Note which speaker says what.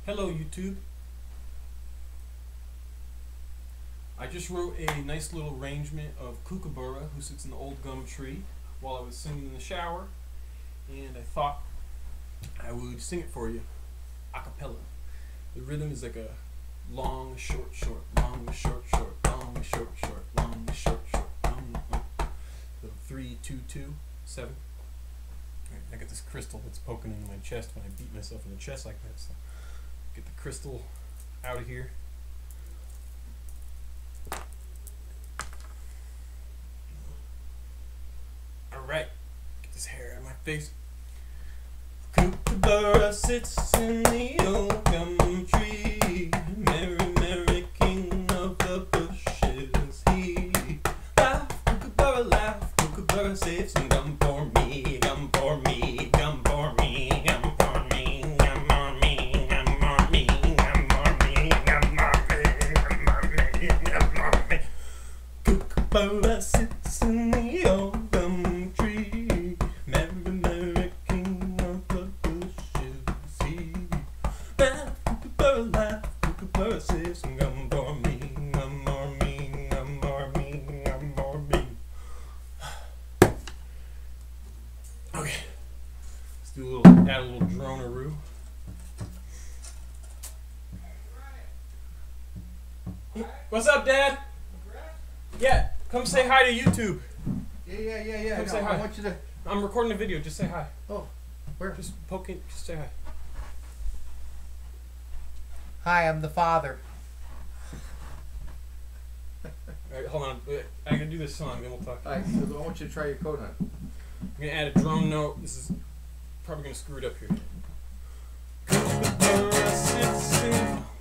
Speaker 1: Hello YouTube. I just wrote a nice little arrangement of Kookaburra, who sits in the old gum tree, while I was singing in the shower, and I thought I would sing it for you a cappella. The rhythm is like a long, short, short, long, short, short, long, short, short, long, short, short, long. So 3, 2, 2, 7. Right, I got this crystal that's poking into my chest when I beat myself in the chest like that. So get the crystal out of here. Alright, get this hair out of my face. Kookaburra sits in the old gum tree, merry, merry king of the bushes he. Laugh, Kookaburra, laugh, Kookaburra, save some gum for me, gum for me, gum for me, gum for me, gum for me, gum for me, gum for me, gum for me, gum for me. Kookaburra sits in the old gum tree, merry, merry king of the bushes he. Laugh, Kookaburra, laugh, Kookaburra, save some gum for me, gum for me, gum for me, gum for me. Okay, let's do a little, add a little dronaroo. What's up, Dad? Yeah, come say hi to YouTube.
Speaker 2: Yeah.
Speaker 1: Come say hi.
Speaker 2: I want you to.
Speaker 1: I'm recording a video. Just say hi.
Speaker 2: Oh, where?
Speaker 1: Just poke it. Just say hi.
Speaker 2: Hi, I'm the father.
Speaker 1: All right, hold on. I gotta do this song, then we'll talk.
Speaker 2: All right, so I want you to try your coat on.
Speaker 1: I'm gonna add a drone note. This is probably gonna screw it up here. Kookaburra sits in